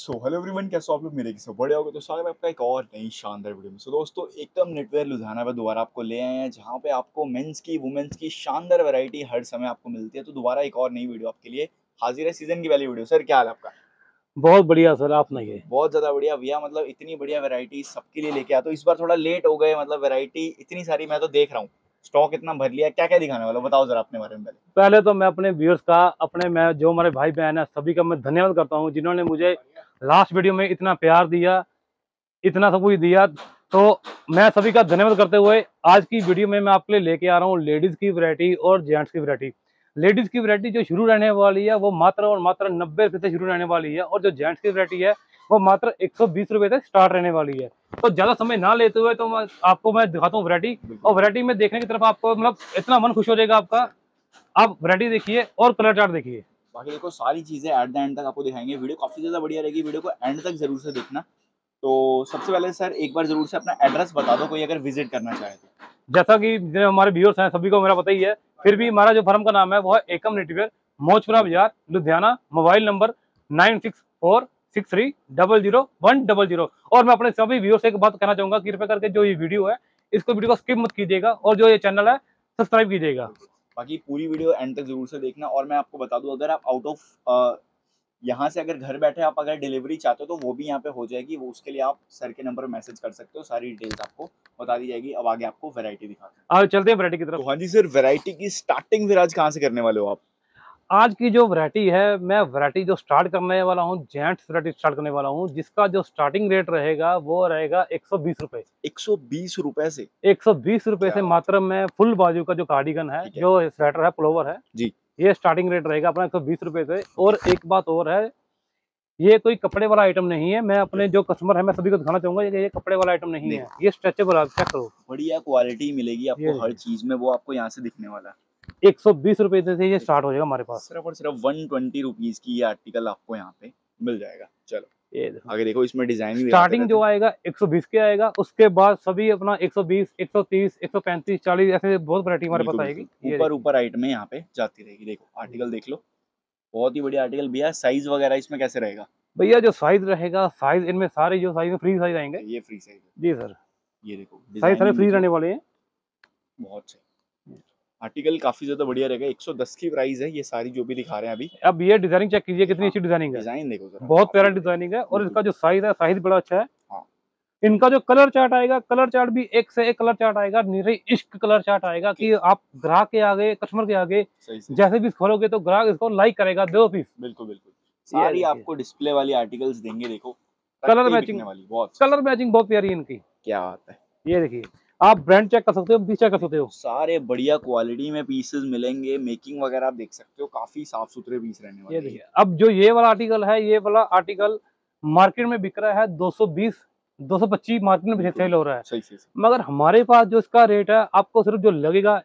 Hello everyone, कैसे हो आप लोग? मेरे किसी बड़े हो गए तो स्वागत है आपका एक और नई शानदार वीडियो में। दोस्तों, एकदम नेटवेयर लुधियाना पे दोबारा आपको ले आए हैं, जहाँ पे आपको मेंस की वुमेन्स की शानदार वैरायटी हर समय आपको मिलती है। तो दोबारा एक और नई वीडियो आपके लिए हाजिर है, सीजन की पहली वीडियो। सर, क्या हाल है आपका? बहुत बढ़िया सर, आप नहीं। बहुत ज्यादा बढ़िया भैया। मतलब इतनी बढ़िया वैरायटी सबके लिए लेके आता हूँ। इस बार थोड़ा लेट हो गए, मतलब वैरायटी इतनी सारी मैं तो देख रहा हूँ, स्टॉक इतना भर लिया। क्या क्या दिखाने वाला, बताओ जरा अपने बारे में पहले। पहले तो मैं अपने व्यूअर्स का, मैं जो हमारे भाई बहन है सभी का मैं धन्यवाद करता हूँ, जिन्होंने मुझे लास्ट वीडियो में इतना प्यार दिया, इतना सब कुछ दिया। तो मैं सभी का धन्यवाद करते हुए आज की वीडियो में मैं आपके लिए लेके आ रहा हूँ लेडीज की वैरायटी और जेंट्स की वैरायटी। लेडीज की वैरायटी जो शुरू रहने वाली है वो मात्र और मात्र 90 रुपये से शुरू रहने वाली है, और जो जेंट्स की वैरायटी है वो मात्र 120 रुपये से स्टार्ट रहने वाली है। तो ज्यादा समय ना लेते हुए तो मैं दिखाता हूँ वैरायटी। और वैरायटी में देखने की तरफ आपको मतलब इतना मन खुश हो जाएगा आपका। आप वैरायटी देखिए और कलर चार्ट देखिए। बाकी देखो, सारी चीजें एट द एंड तक आपको दिखाएंगे। वीडियो काफी ज्यादा बढ़िया रहेगी, वीडियो को एंड तक जरूर से देखना। तो सबसे पहले सर एक बार जरूर से अपना एड्रेस बता दो, कोई अगर विजिट करना चाहे तो। जैसा कि जो हमारे व्यूअर्स हैं सभी को मेरा पता ही है, फिर भी हमारा जो फर्म का नाम है वो है एकम नेटवेयर, मौजपुरा बाजार, लुधियाना। Mobile number 9646300100। और मैं अपने सभी व्यूअर्स से एक बात कहना चाहूंगा, कृपया करके जो ये वीडियो है इसको वीडियो को स्किप मत कीजिएगा, और जो ये चैनल है सब्सक्राइब कीजिएगा। बाकी पूरी वीडियो एंड तक जरूर से देखना। और मैं आपको बता दूं, अगर आप आउट ऑफ यहाँ से अगर घर बैठे आप अगर डिलीवरी चाहते हो तो वो भी यहाँ पे हो जाएगी। वो उसके लिए आप सर के नंबर पर मैसेज कर सकते हो, सारी डिटेल्स आपको बता दी जाएगी। अब आगे आपको वैरायटी दिखाते हैं। आज चलते हैं वैरायटी की तरफ। तो हाँ जी सर, वैरायटी की स्टार्टिंग फिर आज कहाँ से करने वाले हो आप? आज की जो वैरायटी है, मैं वैरायटी जो स्टार्ट करने वाला हूँ, जेंट्स वैरायटी स्टार्ट करने वाला हूँ, जिसका जो स्टार्टिंग रेट रहेगा वो रहेगा 120 रुपए। 120 रुपए से? 120 रुपए क्या से बात मात्र में फुल बाजू का जो कार्डिगन है, ठीक है जो स्वेटर है, पुलोवर है, जी। ये स्टार्टिंग रेट रहेगा अपना 120 रुपए से। और एक बात और है, ये कोई कपड़े वाला आइटम नहीं है। मैं अपने जो कस्टमर है मैं सभी को दिखाना चाहूंगा, ये कपड़े वाला आइटम नहीं है, ये स्ट्रेचेबल। आप चेक करो, बढ़िया क्वालिटी मिलेगी ये आपको हर देखिए चीज में, वो आपको यहाँ से दिखने वाला है। 120 रुपए से ये स्टार्ट हो जाएगा हमारे पास। सिर्फ और सिर्फ 120 रुपीज की ये आर्टिकल आपको यहाँ पे मिल जाएगा। चलो ये देखो, आगे देखो, इसमें डिजाइन भी दिखाते स्टार्टिंग रहते जो हैं। आएगा 120 के आएगा, उसके बाद सभी अपना 120, 130, 135, 40 ऐसे बहुत वैरायटी हमारे पास बिल्कुल आएगी। बिल्कुल, ये ऊपर देखिए ऊपर आइटमें यहाँ पे जाती रहेगी। देखो आर्टिकल देख लो, बहुत ही बढ़िया आर्टिकल भैया। साइज वगैरह इसमें कैसे रहेगा? भैया, जो साइज रहेगा, साइज इनमें सारे जो साइज में फ्री साइज आएंगे। ये फ्री साइज है। जी सर, ये देखो साइज सारे डिजाइनिंग फ्री देख लो, रहने वाले हैं। बहुत सही। आर्टिकल काफी ज्यादा बढ़िया रहेगा। 110 की प्राइस है ये सारी जो भी दिखा रहे हैं अभी। अब ये डिजाइनिंग चेक कीजिए, कितनी हाँ, अच्छी डिजाइनिंग है। डिजाइन देखो जरा, बहुत प्यारा काफी बढ़िया। डिजाइनिंग है, और बिल्कुल इसका जो साइज है, साइज बड़ा अच्छा है। हाँ, इनका जो कलर चार्ट आएगा, कलर चार्ट भी एक से एक कलर चार्ट आएगा, निरे इश्क कलर चार्ट आएगा ओके, कि आप ग्राहक के आगे, कस्टमर के आगे सही सही। जैसे भी खोलोगे तो ग्राहक इसको लाइक करेगा, दो पीस। बिल्कुल बिल्कुल, ये सारी देखिए, आपको डिस्प्ले वाली आर्टिकल्स देंगे। देखो कट कलर पे ही मैचिंग, बिकने वाली, बहुत कलर मैचिंग बहुत प्यारी है इनकी। क्या बात है। ये देखिए, आप ब्रांड चेक कर सकते हो, पीस चेक कर सकते देखो हो। सारे बढ़िया क्वालिटी में पीसेस मिलेंगे। मेकिंग वगैरह आप देख सकते हो, काफी साफ सुथरे पीस रहने ये वाले हैं। देखिए, अब जो ये वाला आर्टिकल है, ये वाला आर्टिकल मार्केट में बिक रहा है 220, 225 मार्केट में सेल हो रहा है। सही सही सही। मगर हमारे पास जो इसका रेट है, आपको सिर्फ जो लगेगा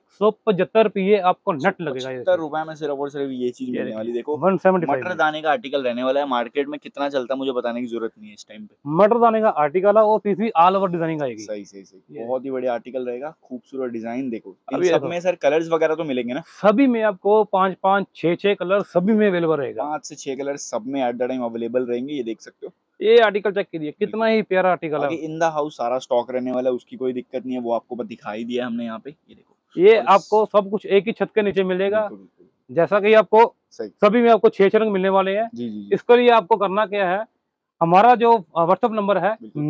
175 रुपये आपको नेट लगेगा। ये 75 रुपए में सिर्फ और सिर्फ ये चीज ये मिलने देखिए, वाली। देखो 175 मटर में दाने का आर्टिकल रहने वाला है। मार्केट में कितना चलता है मुझे बताने की जरूरत नहीं है इस टाइम पे। मटर दाने का आर्टिकल है, और पीस भी ऑल ओवर डिजाइनिंग आएगी। सही सही सही, ये बहुत ही बढ़िया आर्टिकल रहेगा। खूबसूरत डिजाइन देखो। इन अब ये सब देखो, में सर कलर्स वगैरह तो मिलेंगे ना? सभी में आपको 5-5, 6-6 कलर सभी में अवेलेबल रहेगा। 5 से 6 कलर सब में एट द टाइम अवेलेबल रहेंगे, ये देख सकते हो। ये आर्टिकल चेक कीजिए, कितना बिल्कुल। ही प्यारा आर्टिकल बाकी है। इन द हाउस सारा स्टॉक रहने वाला है, उसकी कोई दिक्कत नहीं है। वो आपको बस दिखाई दिया हमने यहाँ पे, ये देखो। ये और इस आपको सब कुछ एक ही छत के नीचे मिलेगा। बिल्कुल बिल्कुल जैसा कि आपको सही। सभी में आपको 6 रंग मिलने वाले हैं। जी जी जी, इसके लिए आपको करना क्या है, हमारा जो व्हाट्सएप नंबर है बिल्कुल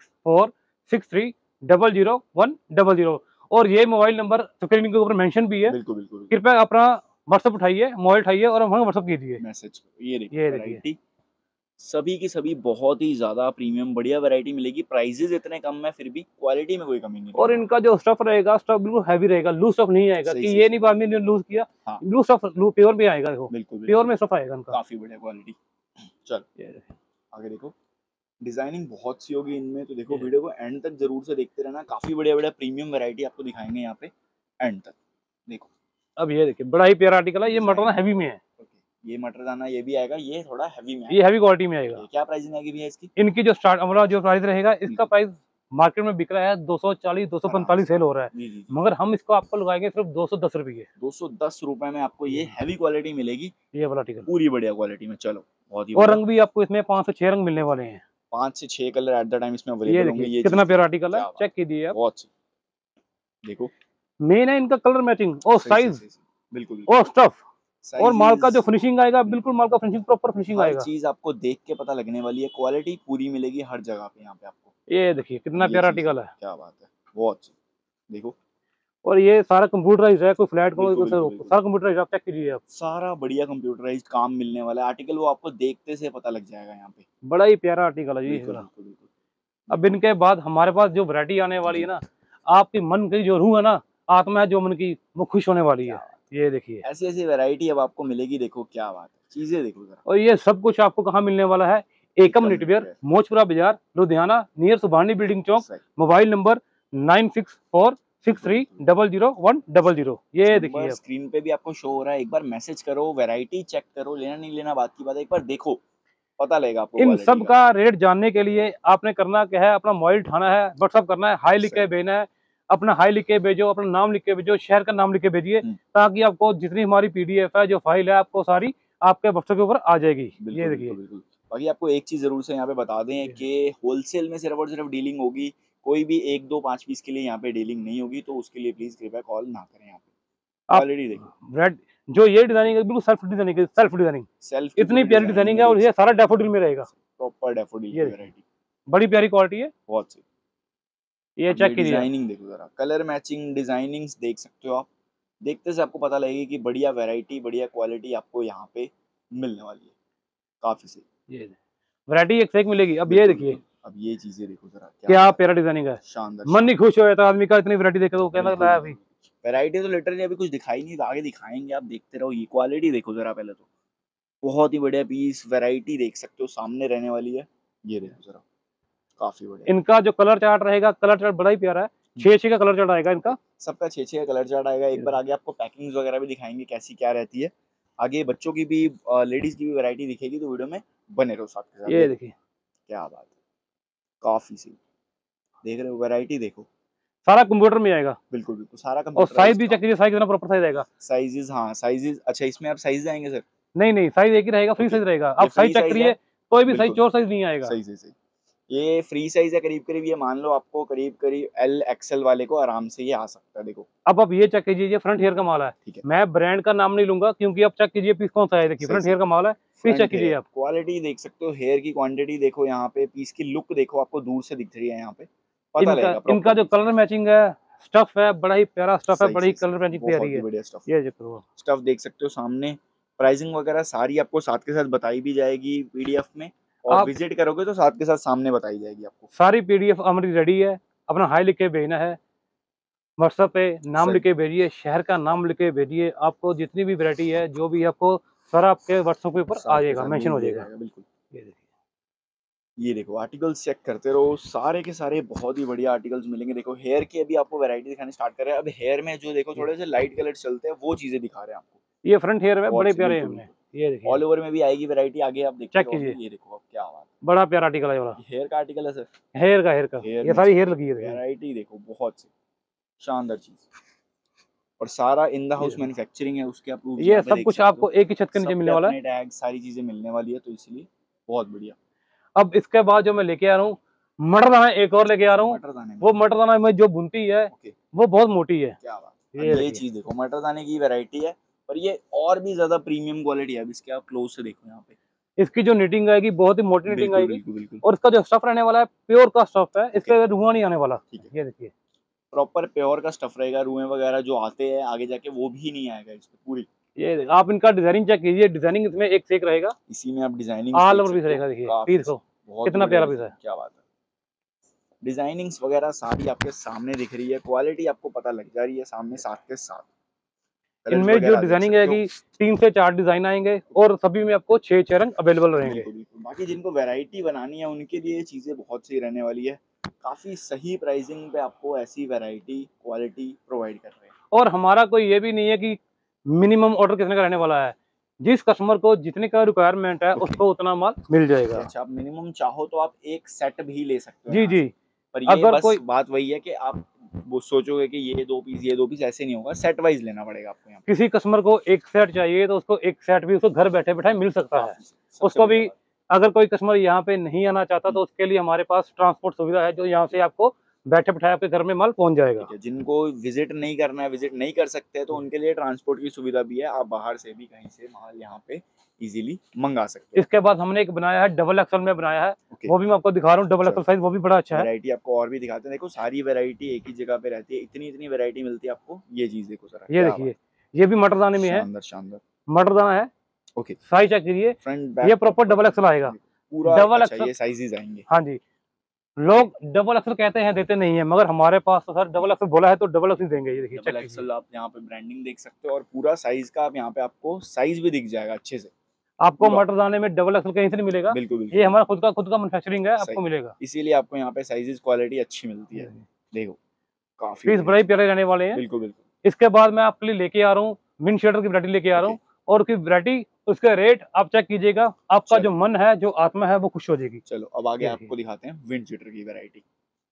9646300100, और ये मोबाइल नंबर स्क्रीन के ऊपर मेंशन भी है। बिल्कुल बिल्कुल। कृपया अपना व्हाट्सएप उठाइए, मोबाइल उठाइए और हमें व्हाट्सएप कीजिए। मैसेज करो। ये देखो ये देखिए, वैरायटी सभी की सभी बहुत ही ज्यादा प्रीमियम बढ़िया वैरायटी मिलेगी। प्राइजेस इतने कम है, फिर भी क्वालिटी में कोई कमी नहीं और रहने इनका जो स्टफ रहेगा, स्टफ बिल्कुल हैवी रहेगा, लूज स्टफ नहीं आएगा वाली। कि सही ये सही नहीं आदमी ने लूज किया। हाँ, लूज स्टफ प्योर में आएगा, देखो बिल्कुल प्योर बिल्कुल, में स्टफ आएगा इनका। काफी बढ़िया क्वालिटी। चलो ये देखिए, आगे देखो, डिजाइनिंग बहुत सी होगी इनमें। तो देखो ये वीडियो को एंड तक जरूर से देखते रहना, काफी बढ़िया बढ़िया प्रीमियम वैरायटी आपको दिखाएंगे यहाँ पे एंड तक। देखो अब ये देखिए, बड़ा ही प्यारा आर्टिकल है, ये मटन डिजाइन, हैवी में है। ओके, ये मटर दाना ये भी आएगा, ये थोड़ा हैवी में ये आएगा। हैवी क्वालिटी में आएगा। ओके, क्या प्राइसिंग आएगी भैया इसकी? इनकी जो स्टार्ट हमारा जो प्राइस रहेगा, इसका बिल्कुल, प्राइस मार्केट में बिक रहा है 240, आराम 245 से। सेल हो रहा है। जी जी जी, मगर हम इसको आपको लगाएंगे सिर्फ 210 रुपये। 210 रुपए में आपको ये हैवी क्वालिटी मिलेगी, ये वाला आर्टिकल पूरी बढ़िया क्वालिटी में। चलो बहुत ही और बढ़िया। रंग भी आपको इसमें 5 से 6 रंग मिलने वाले हैं। 5 से 6 कलर एट द टाइम इसमें ये अवेलेबल होंगे, देखिए ये कितना चीज़ प्यारा देखो, आर्टिकल है, क्या बात चेक है। कीजिए आप। बहुत सही, देखो, मेन है इनका कलर मैचिंग और सही, सही, साइज सही, सही। बिल्कुल, बिल्कुल। और स्टफ और माल का जो साइज़ेज़ फिनिशिंग आएगा, बिल्कुल माल का फिनिशिंग प्रॉपर फिनिशिंग हर आएगा। चीज़ आपको देख के पता लगने वाली है, क्वालिटी पूरी मिलेगी हर जगह पे यहाँ पे आपको। ये देखिए कितना ये प्यारा चीज़ आर्टिकल देखो, है। क्या बात है। बहुत सही, देखो, और ये सारा कंप्यूटराइज्ड है, कोई फ्लैट कलर बिल्कुल, कोई बिल्कुल, बिल्कुल। सारा कंप्यूटराइज्ड, आप चेक कीजिए आप। सारा बढ़िया कंप्यूटराइज़्ड काम मिलने वाला है, आर्टिकल वो आपको देखते से पता लग जाएगा यहाँ पे। बड़ा ही प्यारा आर्टिकल है जी बिल्कुल, इसका। बिल्कुल, बिल्कुल। अब देखो, इनके बाद हमारे पास जो वैरायटी आने वाली है जी, ना, आपकी मन की जो रूह है ना, आत्मा है जो मन की, वो खुश होने वाली क्या है। बात ये देखिए। है। ऐसी-ऐसी वैरायटी अब आपको मिलेगी, देखो क्या बात है। चीज़ें देखो ज़रा, और ये सब कुछ आपको कहाँ मिलने वाला है? एकम एकम निटवेयर, निटवेयर, मोचपुरा बाजार, लुधियाना, नियर सुभानी बिल्डिंग चौक। सही। मोबाइल नंबर बिल्कुल, बिल्कुल। 9646300100। ये देखिए नंबर आप। स्क्रीन पे भी आपको शो हो रहा है, एक बार मैसेज करो, वैरायटी चेक करो, लेना नहीं लेना बात की बात है, एक बार देखो, पता लगेगा आपको इन क्वालिटी सब का। का रेट जानने के लिए आपने करना क्या है, अपना मोबाइल उठाना है, व्हाट्सअप करना है, हाई लिख के सही। भेजना है। अपना हाई लिख के भेजो, अपना नाम लिख के भेजो, शहर का नाम लिख के भेजिए, हुँ, ताकि आपको जितनी हमारी पीडीएफ है, जो फाइल है, आपको सारी आपके व्हाट्सएप के ऊपर आ जाएगी। ये बिल्कुल, बिल्कुल, देखिए। बिल्कुल। बाकी आपको एक चीज़ ज़रूर से यहाँ पे बता दें ये कि होलसेल में सिर्फ़ और सिर्फ़ डीलिंग होगी, कोई भी 1, 2, 5 पीस के लिए यहाँ पे डीलिंग नहीं होगी, तो उसके लिए प्लीज़ कृपया कॉल ना करें यहाँ पे। आप क्वालिटी देखो, रेड जो ये डिजाइनिंग है, बिल्कुल सेल्फ डिजाइनिंग, सेल्फ की इतनी पूरी प्यारी डिज़ाइनिंग डिजाइनिंग है, है, और देख ये सकते सारा हो। डैफोडिल में रहेगा। प्रॉपर डैफ़ोडिल ये की देखिए वैरायटी, बड़ी प्यारी क्वालिटी है। बहुत सही। ये अब चेक ये कीजिए आप। डिज़ाइनिंग देखो ज़रा, कलर मैचिंग डिज़ाइनिंग्स देख सकते हो आप। देखते से आपको पता लगेगा कि बढ़िया वैरायटी, बढ़िया क्वालिटी आपको यहाँ पे मिलने वाली है। काफ़ी सही। ये वैरायटी एक से एक मिलेगी। अब ये बिल्कुल, देखिए बिल्कुल। अब ये चीज़ें देखो ज़रा, क्या क्या बात प्यारा है। डिजाइनिंग है। शानदार, मन नहीं शानदार। खुश हो जाता आदमी का, इतनी वैरायटी देखे तो कहना लगता बिल्कुल, है बिल्कुल। अभी। वैरायटी तो लिटरली अभी कुछ दिखाई नहीं, आगे दिखाएँगे, आप देखते रहो। ये क्वालिटी देखो ज़रा पहले तो। बहुत ही बढ़िया पीस, वैरायटी देख सकते हो, सामने रहने वाली है। ये देखो ज़रा, काफ़ी बढ़िया। इनका जो कलर चार्ट रहेगा, कलर चार्ट बड़ा ही प्यारा है। हुँ, 6-6 का कलर चार्ट आएगा ओके। इनका। सबका 6-6 का कलर चार्ट आएगा। ये एक बार देखिए। आगे आपको पैकिंग्स वगैरह भी दिखाएँगे, कैसी क्या रहती है। आगे बच्चों की भी लेडीज़ की भी वैरायटी दिखेगी, तो वीडियो में बने रहो साथ के साथ। ये देखो, देखिए क्या बात है। काफ़ी सही। देख रहे हो, वैरायटी देखो। सारा कंप्यूटर में आएगा। बिल्कुल, बिल्कुल, सारा और साइज कंप्यूटराइज़्ड भी चेक काम। कीजिए, साइज कितना प्रॉपर साइज आएगा। साइज़ेज़, हाँ, साइज़ेज़ अच्छा, इसमें अब साइज़ आएँगे सर? नहीं, नहीं, साइज एक ही रहेगा, फ्री ओके, साइज रहेगा। ये आप साइज फ्री चेक साइज़ है? करिए, कोई भी साइज बिल्कुल, चोर साइज नहीं आएगा। सही, सही, सही। ये फ्री साइज़ है करीब-करीब, ये मान लो आपको करीब-करीब एल, एक्सएल वाले को आराम से ये आ सकता है, देखो। अब आप ये चेक कीजिए, ये फ्रंट हेयर का माल है। ठीक है, मैं ब्रांड का नाम नहीं लूँगा, क्योंकि आप चेक कीजिए पीस कौन-सा है, देखिए सही, फ्रंट सही। हेयर का माल है। पीस चेक फ्रंट कीजिए हेयर, आप। क्वालिटी देख सकते हो, हेयर की क्वांटिटी देखो यहाँ पे, पीस की लुक देखो, आपको दूर से दिख रही है यहाँ पे। पता इनका लगेगा इनका प्रॉपर जो पीस। कलर मैचिंग है, स्टफ है, बड़ा ही प्यारा स्टफ है, सही, बड़ी ही सही, कलर सही। मैचिंग प्यारी बहुत ही है। बढ़िया स्टफ। ये देखो आप। स्टफ देख सकते हो सामने, प्राइसिंग वगैरह सारी आपको साथ के साथ बताई भी जाएगी पीडीएफ में, और आप विज़िट करोगे तो साथ के साथ सामने बताई जाएगी आपको। सारी पीडीएफ हमारी रेडी है, अपना हाई लिख के भेजना है। व्हाट्सएप पे नाम लिख सही, के भेजिए, शहर का नाम लिख के भेजिए, आपको जितनी भी वैरायटी है, जो भी आपको सारा आपके व्हाट्सएप के ऊपर साथ आ के जाएगा, साथ मेंशन भेज हो दिया जाएगा। जाएगा, बिल्कुल। ये देखिए। ये देखो, आर्टिकल्स चेक करते रहो, सारे के सारे बहुत ही बढ़िया आर्टिकल्स मिलेंगे। देखो, हेयर की अभी आपको वैरायटी दिखानी स्टार्ट कर रहे हैं। अब हेयर में जो देखो ये थोड़े से लाइट कलर्स चलते हैं, वो चीज़ें दिखा रहे हैं आपको। ये फ्रंट हेयर है, बड़े बहुत सी, प्यारे हैं बिल्कुल, हमने। बिल्कुल। ये देखिए ऑल ओवर में भी आएगी वैरायटी, आगे आप देखते चेक रहोगे। कीजिए, ये देखो, अब क्या बात बड़ा प्यारा आर्टिकल है ये वाला। है। ये हेयर का आर्टिकल है सर? हेयर का हेयर ये में सारी चेक हेयर करो, लगी है देखिए। वैरायटी देखो, बहुत सी शानदार चीज़। और सारा इन द ये हाउस देखो, मैन्युफैक्चरिंग है, उसके आप प्रूफ्स ये यहाँ पे सब देख कुछ सकते हो। आपको एक ही छत के नीचे सब मिलने पे वाला है। अपने टैग, सारी चीज़ें मिलने वाली है, तो इसलिए बहुत बढ़िया। अब इसके बाद जो मैं लेके आ रहा हूँ, मटर दाना एक और लेके आ रहा हूँ। मटर दाने में, वो मटर दाना में जो बुनती है, ओके, वो बहुत मोटी है। क्या बात है। अब ये ये देखिए। चीज़ देखो, मटर दाने की वैरायटी है, पर ये और भी ज़्यादा प्रीमियम क्वालिटी है। अब इसके आप क्लोज़ से देखो यहाँ पे। इसकी जो निटिंग आएगी, बहुत ही मोटी निटिंग बिल्कुल, आएगी। बिल्कुल, बिल्कुल। और इसका जो स्टफ रहने वाला है, प्योर का स्टफ है, ओके, इसके धुआं नहीं आने वाला। ठीक है। ये देखिए। प्रॉपर प्योर का स्टफ रहेगा, रुएँ वगैरह जो आते हैं आगे जाके, वो भी नहीं आएगा इस पे पूरी। आप इनका डिजाइनिंग चेक कीजिए, डिजाइनिंग इसमें एक से एक रहेगा। इसी में आप डिज़ाइनिंग्स ऑल देख ओवर पीस सकते हो, रहेगा, देखिए काफ़ी पीस को सही। बहुत ही कितना बढ़िया प्यारा पीस डिज़ाइन, है। क्या बात है। डिज़ाइनिंग्स वगैरह सारी आपके सामने दिख रही है, क्वालिटी आपको पता लग जा रही है सामने साथ के साथ। कलर्स इनमें जो वगैरह देख डिजाइनिंग सकते हो। आएगी, 3 से 4 डिजाइन आएंगे, और सभी में आपको 6-6 रंग अवेलेबल रहेंगे। बिल्कुल, बिल्कुल। बाकी जिनको वैरायटी बनानी है, उनके लिए चीज़ें बहुत सही रहने वाली है। काफ़ी सही प्राइसिंग पे आपको ऐसी वैरायटी, क्वालिटी प्रोवाइड कर रहे हैं। और हमारा कोई ये भी नहीं है कि मिनिमम ऑर्डर कितने का रहने वाला है। जिस कस्टमर को जितने का रिक्वायरमेंट है, ओके, उसको उतना माल मिल ओके, जाएगा। अच्छा, आप मिनिमम चाहो तो आप एक सेट भी ले सकते हो जी, यहाँ जी। से। पर ये अगर बस कोई बात वही है कि आप वो सोचोगे कि ये 2 पीस, ये 2 पीस, ऐसे नहीं होगा, सेट वाइज लेना पड़ेगा आपको यहाँ पे। किसी कस्टमर को एक सेट चाहिए तो उसको एक सेट भी उसको घर बैठे बैठे मिल सकता है। काफ़ी सबसे उसको बढ़िया भी बात। अगर कोई कस्टमर यहाँ पे नहीं आना चाहता तो उसके लिए हमारे पास ट्रांसपोर्ट सुविधा है, जो यहाँ से आपको बैठे बिठाए आपके घर में माल पहुंच जाएगा। ठीक है, जिनको विजिट नहीं करना है, विजिट नहीं कर सकते, तो उनके लिए ट्रांसपोर्ट की सुविधा भी है, आप बाहर से भी कहीं से माल यहाँ पे इजीली मंगा सकते हो। इसके बाद हमने एक बनाया है, डबल एक्सल में बनाया है, ओके, वो भी मैं आपको दिखा रहा हूँ। डबल एक्सल चलो साइज वो भी बड़ा अच्छा है। वैरायटी आपको और भी दिखाते हैं। देखो सारी वैरायटी एक ही जगह पे रहती है, इतनी इतनी वैरायटी मिलती है आपको। ये चीज देखो जरा, ये क्या बात देखिए, ये भी मटर दाने है, में है, शानदार शानदार। मटर दाना है। ओके, साइज चेक करिए, फ्रंट ये बैक प्रॉपर डबल एक्सल आएगा। पूरा। डबल अच्छा, एक्सल, ये साइजेस आएंगे। हाँ जी। लोग डबल एक्सल कहते हैं, देते नहीं है, मगर हमारे पास तो सर डबल एक्सल बोला है तो डबल एक्सल देंगे। ये देखिए, चेक डबल कीजिए। एक्सल आप यहाँ पे ब्रांडिंग देख सकते हो, और पूरा साइज का आप यहाँ पे आपको साइज भी दिख जाएगा अच्छे से आपको पूरा। मटर दाने में डबल एक्सल कहीं से नहीं मिलेगा। बिल्कुल ये बिल्कुल हमारा खुद का मैन्युफैक्चरिंग है, सही, आपको मिलेगा। इसीलिए आपको यहाँ पे साइजेस क्वालिटी अच्छी मिलती है। देखो काफी पीस बढ़िया बड़े ही चीज। प्यारे रहने वाले हैं। बिल्कुल बिल्कुल। इसके बाद मैं आपके लिए लेके आ रहा हूँ विंड शीटर की वैरायटी लेके आ रहा ओके, हूँ, और उसकी वैरायटी, उसका रेट आप चेक कीजिएगा, आपका जो चलो मन है, जो आत्मा है, वो खुश हो जाएगी। चलो अब आगे ये आपको देखिए, दिखाते हैं विंड चीटर की वैरायटी।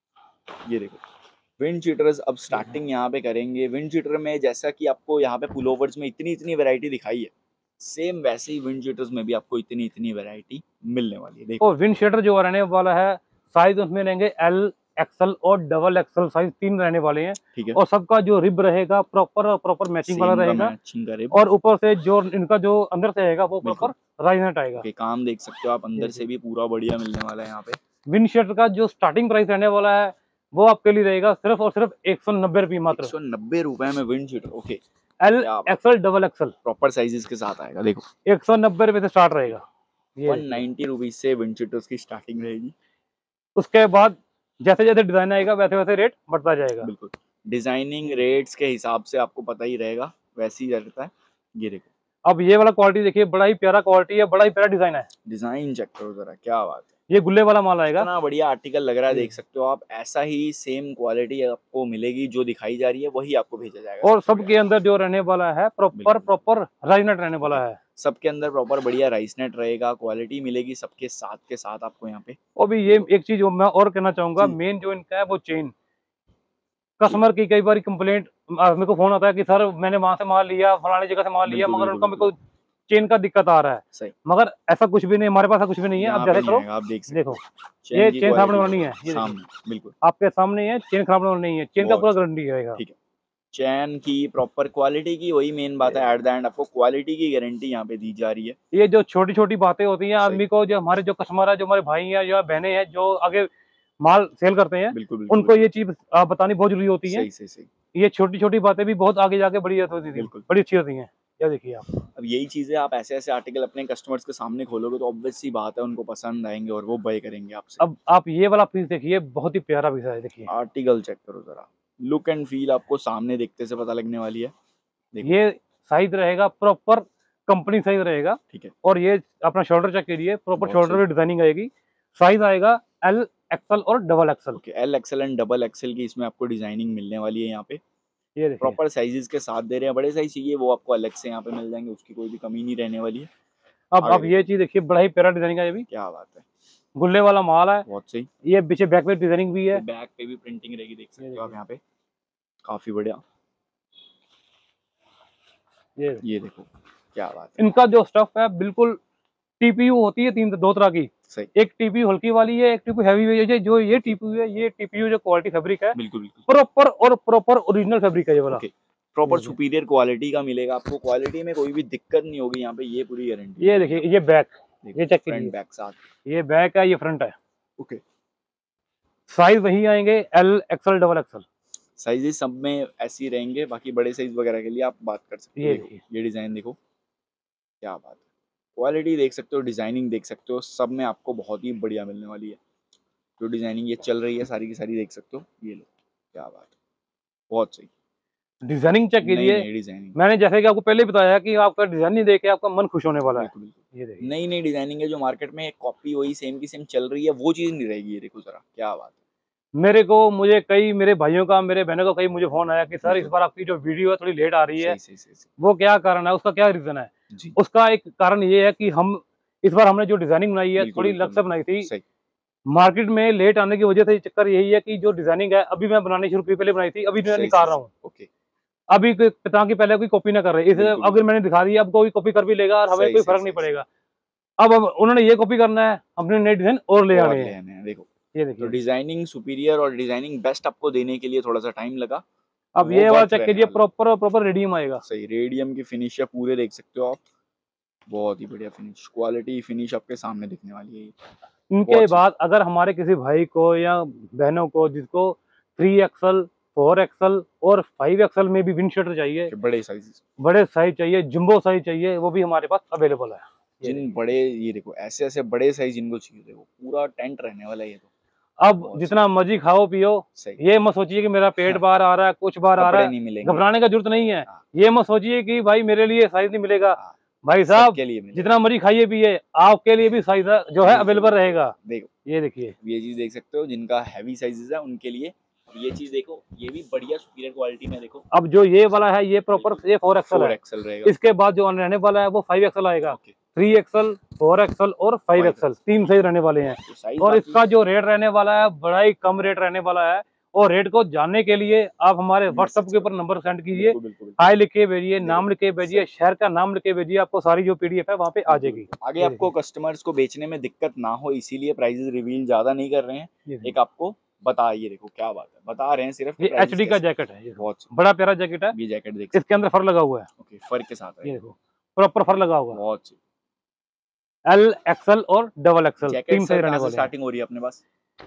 ये देखो विंड चीटर्स अब स्टार्टिंग यहाँ पे करेंगे। विंड चीटर में जैसा कि आपको यहाँ पे पुलोवर्स में इतनी इतनी वैरायटी दिखाई है, सेम वैसे ही विंड चीटर्स में भी आपको इतनी इतनी वैरायटी मिलने वाली है। देखो और विंड शीटर जो रहने वाला है, साइज उसमें रहेंगे एल, एक्सल और डबल एक्सल साइज, 3 रहने वाले हैं। ठीक है, और सबका जो रिब रहेगा प्रॉपर प्रॉपर मैचिंग वाला सेम का रहेगा। मैचिंग का रिब। और ऊपर से जो इनका जो अंदर से रहेगा वो बिल्कुल। प्रॉपर राइजनेट आएगा। ओके, काम देख सकते हो आप, अंदर से भी पूरा बढ़िया मिलने वाला है यहाँ पे। विंड शीटर का जो स्टार्टिंग प्राइस रहने वाला है, वो आपके लिए रहेगा सिर्फ और सिर्फ 190 रुपये मात्र। 190 रुपए में विंड चीटर। ओके, एल, क्या बात, XL, double XL, proper sizes के साथ आएगा। देखो 190 रुपये से स्टार्ट रहेगा। ये देखिए। 190 रुपीज से विंड चीटर्स की स्टार्टिंग रहेगी। उसके बाद जैसे जैसे डिजाइन आएगा वैसे वैसे रेट बढ़ता जाएगा। बिल्कुल, डिजाइनिंग रेट्स के हिसाब से आपको पता ही रहेगा, वैसे ही रहता है। ये देखो अब ये वाला क्वालिटी देखिए, बड़ा ही प्यारा क्वालिटी है, बड़ा ही प्यारा डिजाइन है। डिजाइन चेक करो जरा, क्या बात है, ये गुल्ले वाला माल आएगा। कितना बढ़िया आर्टिकल लग रहा है। जी। देख सकते हो आप, ऐसा ही सेम क्वालिटी आपको मिलेगी, जो दिखाई जा रही है वही आपको भेजा जाएगा। और सबसे सबके बढ़िया अंदर जो रहने वाला है, प्रॉपर बिल्कुल। प्रॉपर राइजनेट रहने वाला है। सबके अंदर प्रॉपर बढ़िया राइस नेट रहेगा, क्वालिटी मिलेगी सबके साथ के साथ आपको यहाँ पे। और भी ये एक चीज मैं और कहना चाहूंगा, जी, मेन जो इनका है वो चेन। जी, कस्टमर की कई बार कंप्लेंट मेरे को फोन आता है कि सर मैंने वहां से माल लिया, फलानी जगह से माल लिया, बिल्कुल मगर बिल्कुल उनका मेरे बिल्कुल को चेन का दिक्कत आ रहा है। सही। मगर ऐसा कुछ भी नहीं, हमारे पास ऐसा कुछ भी नहीं है। आप यहाँ पे जैसे नहीं करो, आएगा, आप देख सकते देखो, हो चेन ये की चेन खराब होने क्वालिटी वाला नहीं है। ये देखिए, सामने। बिल्कुल, आपके सामने ही है, चेन खराब होने वाला नहीं है, चेन का बहुत पूरा सही। गारंटी रहेगा। ठीक है, चैन की प्रॉपर क्वालिटी की वही मेन बात है। एट द एंड आपको क्वालिटी की गारंटी यहाँ पे दी जा रही है। ये जो छोटी छोटी बातें होती हैं सही, आदमी को, जो हमारे जो कस्टमर है, जो हमारे भाई हैं, जो बहनें हैं, जो आगे माल सेल करते हैं, बिल्कुल बिल्कुल उनको बिल्कुल ये चीज बतानी बहुत जरूरी होती है। सही सही सही। ये छोटी छोटी बातें भी बहुत आगे जाके बड़ी होती थी, बिल्कुल, बड़ी अच्छी होती हैं। ये देखिए आप, अब यही चीजें आप ऐसे ऐसे आर्टिकल अपने कस्टमर्स के सामने खोलोगे तो ऑब्वियस सी बात है उनको पसंद आएंगे और वो बाय करेंगे आपसे। अब आप ये वाला पीस देखिए, बहुत ही प्यारा पीस है। देखिए, आर्टिकल चेक करो जरा, लुक एंड फील आपको सामने देखते से पता लगने वाली है। देखो, ये साइज रहेगा प्रॉपर कंपनी साइज रहेगा। ठीक है, और ये अपना शोल्डर चेक करिए, प्रॉपर बहुत शोल्डर सही। में डिजाइनिंग आएगी। साइज आएगा एल, एक्सल और double XL. Okay, L XL and double XL की इसमें आपको डिजाइनिंग मिलने वाली है यहाँ पे। ये देखिए, प्रॉपर साइजेस के साथ दे रहे हैं। बड़े साइज चाहिए वो आपको अलग से यहाँ पे मिल जाएंगे, उसकी कोई भी कमी नहीं रहने वाली है। आगे अब ये देखो, चीज देखिए, बड़ा ही प्यारा डिजाइनिंग है। ये भी क्या बात है, गुल्ले वाला माल है। बहुत सही। ये पीछे बैक पे डिजाइनिंग भी है। बैक पे भी प्रिंटिंग रहेगी, देख ये सकते हो आप देखिए, यहाँ पे, काफी बढ़िया। ये देखिए। ये देखो, क्या बात है, इनका जो स्टफ है बिल्कुल, टीपीयू होती है दो तरह की। सही। एक टीपीयू हल्की वाली है, एक टीपीयू हैवी है। जो ये ओके, टीपीयू है, ये टीपीयू जो क्वालिटी फैब्रिक है, बिल्कुल बिल्कुल। प्रॉपर और प्रॉपर ओरिजिनल फैब्रिक है ये वाला। ओके, प्रॉपर ये देखिए, सुपीरियर क्वालिटी का मिलेगा आपको, क्वालिटी में कोई भी दिक्कत नहीं होगी यहाँ पे, ये पूरी गारंटी ये देखिए, ये बैक, देखो ये चेक फ्रंट कीजिए, बैक साथ। ये बैक है, ये फ्रंट है। ओके, साइज वही आएंगे, L, XL, double XL. Sizes सब में ऐसे ही रहेंगे, बाकी बड़े साइज वगैरह के लिए आप बात कर सकते हो। ये देखो देखिए, ये डिजाइन देखो, क्या बात है, क्वालिटी देख सकते हो, डिजाइनिंग देख सकते हो, सब में आपको बहुत ही बढ़िया मिलने वाली है। जो डिजाइनिंग ये चल रही है सारी की सारी देख सकते हो। ये लो, क्या बात है, बहुत सही। डिजाइनिंग चेक नई कीजिए। नई डिजाइनिंग, मैंने जैसे कि आपको पहले बताया कि आपका डिजाइनिंग देख के आपका मन खुश होने वाला है। बिल्कुल बिल्कुल। ये देखिए, नई नई डिजाइनिंग है, जो मार्केट में एक कॉपी वही सेम की सेम चल रही है, वो चीज नहीं रहेगी। ये देखो जरा, क्या बात है, मुझे कई मेरे भाइयों का, मेरे बहनों का कई मुझे फोन आया कि सर इस बिल्कुल बार आपकी जो वीडियो है थोड़ी लेट आ रही है, सही सही सही सही। वो क्या कारण है, उसका क्या रीजन है। जी, उसका एक कारण ये है कि हम इस बार हमने जो डिजाइनिंग बनाई है बिल्कुल थोड़ी बिल्कुल अलग से बनाई बिल्कुल थी। सही। मार्केट में लेट आने की वजह से चक्कर यही है कि जो डिजाइनिंग है अभी मैं बनानी शुरू की, पहले बनाई थी, अभी मैं सही निकाल सही रहा सही। हूँ। ओके। अभी ताकि पहले कोई कॉपी ना कर रहे, इसे बिल्कुल अगर बिल्कुल। मैंने दिखा दिया अब कोई कॉपी कर भी लेगा और हमें सही कोई सही फर्क नहीं सही सही। पड़ेगा। अब उन्होंने ये कॉपी करना है, अपने नए डिजाइन और ले और आने ले हैं। आने हैं देखो। ये तो देखिए, डिजाइनिंग सुपीरियर और डिजाइनिंग बेस्ट आपको देने के लिए थोड़ा सा टाइम लगा, अब वो ये वाला वर्थ चेक रहने कीजिए, वाला है। प्रॉपर प्रॉपर रेडियम आएगा। सही, रेडियम की फिनिश है पूरे, देख सकते हो आप। बहुत ही बढ़िया फिनिश, क्वालिटी फिनिश आपके सामने दिखने वाली है ये। इनके बहुत सही। बाद अगर हमारे किसी भाई को या बहनों को जिसको 3XL, 4XL और 5XL में भी विंड शीटर चाहिए, कि बड़े साइज, बड़े साइज चाहिए, जंबो साइज चाहिए, वो भी हमारे पास अवेलेबल है। ये जिन देखिए, बड़े, ये देखो ऐसे ऐसे बड़े साइज जिनको चाहिए, देखो पूरा टेंट रहने वाला है ये तो। अब बहुत सही। जितना मर्जी खाओ पियो, सही। ये मत सोचिए कि मेरा पेट बाहर आ रहा है, कुछ बाहर आ रहा कपड़े है, नहीं मिलेंगे। घबराने का जरूरत नहीं है। हाँ ये मत सोचिए कि भाई मेरे लिए साइज नहीं मिलेगा। हाँ। भाई साहब सबके लिए मिलेगा। जितना मर्जी खाइए पिए, आपके लिए भी साइज जो है बिल्कुल अवेलेबल बिल्कुल। रहेगा। देखो ये देखिए, ये चीज देख सकते हो, जिनका हैवी साइजेस है उनके लिए। और ये चीज देखो, ये भी बढ़िया सुपीरियर क्वालिटी में, देखो अब जो ये वाला है ये प्रॉपर बिल्कुल ये 4XL फोर है। एक्सएल रहेगा। इसके बाद जो रहने वाला है वो 5XL आएगा। ओके। 3XL, 4XL और 5XL 5 तीन साइज रहने वाले हैं। तो साइज और बाकी इसका जो रेट रहने वाला है बड़ा ही कम रेट रहने वाला है। और रेट को जानने के लिए आप हमारे व्हाट्सएप मैसेज के ऊपर करो। नंबर सेंड कीजिए, बिल्कुल बिल्कुल बिल्कुल। हाय लिख के भेजिए, देखो नाम लिख के भेजिए, सही। शहर का नाम लिख के भेजिए, आपको सारी जो पीडीएफ है वहाँ पे आ बिल्कुल जाएगी। बिल्कुल। आगे ये आपको देखिए, कस्टमर्स को बेचने में दिक्कत ना हो, इसीलिए प्राइजेस रिवील ज्यादा नहीं कर रहे हैं। ये देखिए, एक आपको बता, ये देखो क्या बात है, बता रहे हैं सिर्फ कि ये प्राइजेस एचडी का कैसे। जैकेट है, ये देखो, बहुत बड़ा प्यारा जैकेट है। सही। ये जैकेट देख इसके सकते अंदर फर लगा हुआ है। हो। ओके, फर के साथ ये आएगा। देखो, प्रॉपर फर लगा हुआ है। बहुत सही। LXL और XXL जैकेट तीन साइज सर रहने कहाँ से वाले हैं। स्टार्टिंग हो रही है अपने पास?